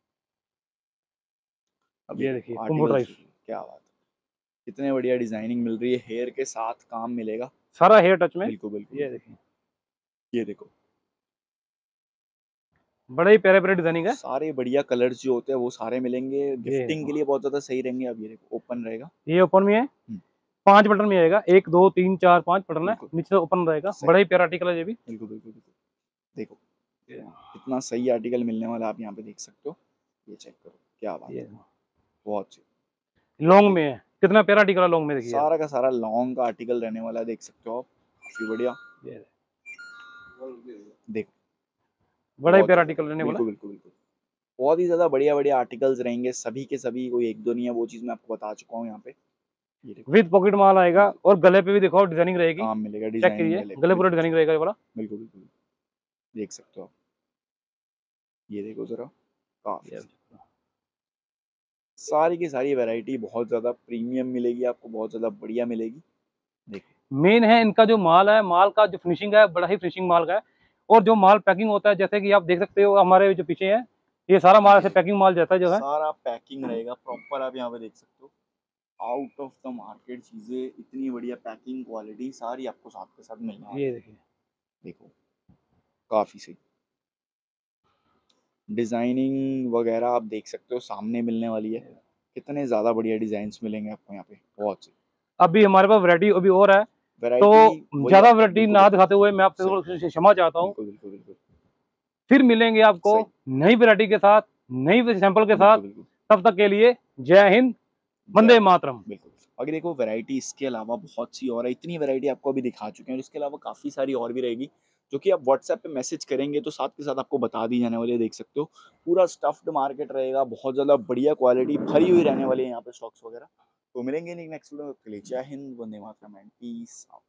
अब ये ये देखिए देखो आर्टिकल्स कंप्यूटराइज, देखिए, क्या बात है। कितने बढ़िया डिज़ाइनिंग मिल रही है, हेयर के साथ काम मिलेगा। सारा हेयर टच में। बिल्कुल, बिल्कुल, ये बिल्कुल। देखिए, ये देखो, बड़े ही प्यारे प्यारे डिजाइनिंग है। सारे बढ़िया कलर्स जो होते हैं वो सारे मिलेंगे, ये गिफ्टिंग के लिए बहुत ज़्यादा सही रहेंगे। अब ये देखो ओपन रहेगा। ये ओपन में है, हुँ, 5 बटन में आएगा, 1 2 3 4 5 बटन है, बिल्कुल, नीचे से ओपन रहेगा। सही। बड़ा ही प्यारा आर्टिकल है ये भी। बिल्कुल, बिल्कुल, बिल्कुल। देखो, ये कितना सही आर्टिकल मिलने वाला है, आप यहाँ पे देख सकते हो। ये चेक करो, क्या बात ये है। बहुत सही। लॉन्ग में देखो, है, कितना प्यारा आर्टिकल है लॉन्ग में, देखिए आप। सारा का सारा लॉन्ग का आर्टिकल रहने वाला है, देख सकते हो आप। काफ़ी बढ़िया। ये देखो, बड़ा ही बहुत प्यारा ज़्यादा आर्टिकल बढ़िया। रहने वाला बिल्कुल, है। बिल्कुल, बिल्कुल। बहुत ही ज़्यादा बढ़िया-बढ़िया आर्टिकल्स रहेंगे, सभी के सभी, कोई एक दो नहीं है, वो चीज़ मैं आपको बता चुका हूँ यहाँ पे। ये देखो, विद पॉकेट माल आएगा बिल्कुल, और गले पे भी देखो डिजाइनिंग रहेगी। काम मिलेगा, चेक डिज़ाइनिंग कीजिए, गले पे, गले पूरा बिल्कुल डिजाइनिंग सही। रहेगा ये वाला। बिल्कुल, बिल्कुल, बिल्कुल। देख सकते हो आप। ये देखो ज़रा, काफ़ी ये सही। सारी की सारी वैरायटी बहुत ज़्यादा प्रीमियम मिलेगी आपको, बहुत ज़्यादा बढ़िया मिलेगी। देखो, मेन है इनका जो माल है, माल का जो फिनिशिंग है बड़ा ही फिनिशिंग माल का है। और जो माल पैकिंग होता है, जैसे कि आप देख सकते हो हमारे जो पीछे है, ये सारा माल ये ऐसे देखो, पैकिंग माल जैसा जो है। सारा पैकिंग रहेगा प्रॉपर, आप यहाँ पे देख सकते हो। आउट ऑफ द मार्केट चीज़ें, इतनी बढ़िया पैकिंग क्वालिटी सारी आपको साथ के साथ मिलने वाली ये है। देखिए, देखो, काफ़ी सही। डिज़ाइनिंग वगैरह आप देख सकते हो सामने मिलने वाली है। कितने ज़्यादा बढ़िया डिज़ाइन्स मिलेंगे आपको यहाँ पे, बहुत सही। अभी हमारे पास वैरायटी अभी और है। तो वैरायटी वही ज्यादा आप वैरायटी बिल्कुल, ना बिल्कुल। दिखाते हुए मैं आपसे सही, थोड़ा सा क्षमा चाहता हूँ। बिल्कुल, बिल्कुल, बिल्कुल। फिर मिलेंगे आपको सही, नई वैरायटी के साथ, नई सैंपल के साथ। बिल्कुल, बिल्कुल। तब तक के लिए जय हिंद, जय वंदे भारत। मातरम। बिल्कुल। आगे देखो वैरायटी इसके अलावा बहुत सी और है, इतनी वैरायटी आपको अभी दिखा चुके हैं और इसके अलावा काफ़ी सारी और भी रहेगी, जो कि आप व्हाट्सएप पे मैसेज करेंगे तो साथ के साथ आपको बता दी जाने वाली है, देख सकते हो। पूरा स्टफ्ड मार्केट रहेगा, बहुत ज़्यादा बढ़िया क्वालिटी भरी हुई रहने वाली है यहाँ पे स्टॉक्स वगैरह। तो मिलेंगे नहीं नेक्स्ट वीडियो में, तब तक के लिए Jai Hind, Vande Mataram and peace out.